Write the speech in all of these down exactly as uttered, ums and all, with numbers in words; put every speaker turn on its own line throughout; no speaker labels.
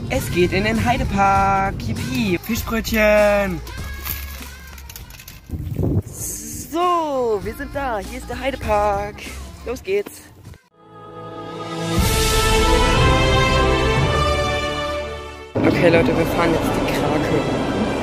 Es geht in den Heidepark. Yippie. Fischbrötchen. So, wir sind da. Hier ist der Heidepark. Los geht's. Okay Leute, wir fahren jetzt die Krake.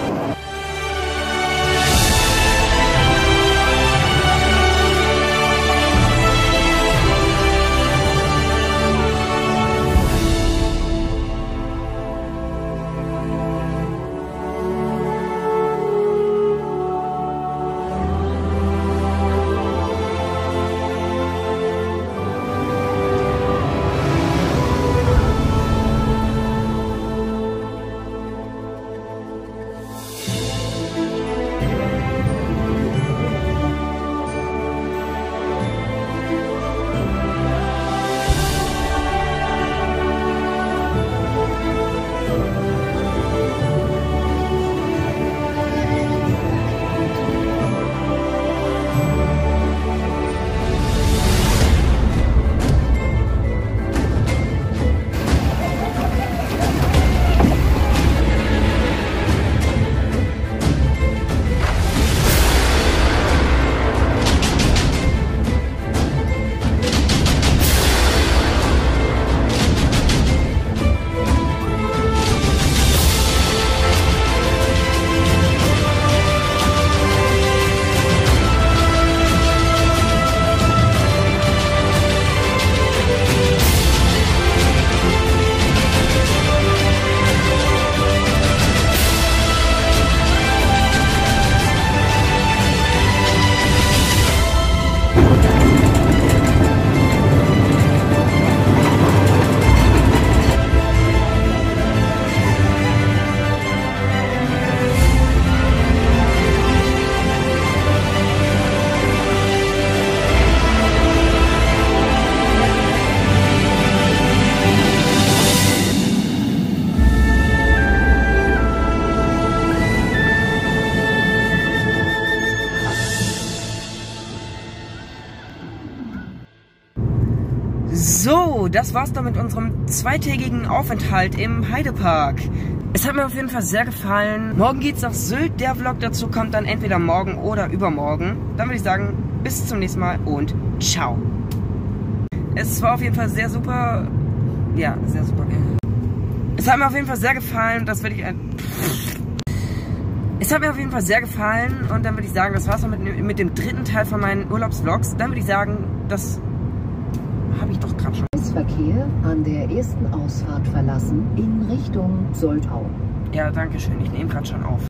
So, das war's dann mit unserem zweitägigen Aufenthalt im Heidepark. Es hat mir auf jeden Fall sehr gefallen. Morgen geht's nach Sylt. Der Vlog dazu kommt dann entweder morgen oder übermorgen. Dann würde ich sagen, bis zum nächsten Mal und ciao. Es war auf jeden Fall sehr super. Ja, sehr super. Es hat mir auf jeden Fall sehr gefallen. Das würde ich... Es hat mir auf jeden Fall sehr gefallen. Und dann würde ich sagen, das war's dann mit, mit dem dritten Teil von meinen Urlaubsvlogs. Dann würde ich sagen, das... habe ich doch gerade schon.
Verkehr an der ersten Ausfahrt verlassen in Richtung Soltau.
Ja, danke schön. Ich nehme gerade schon auf.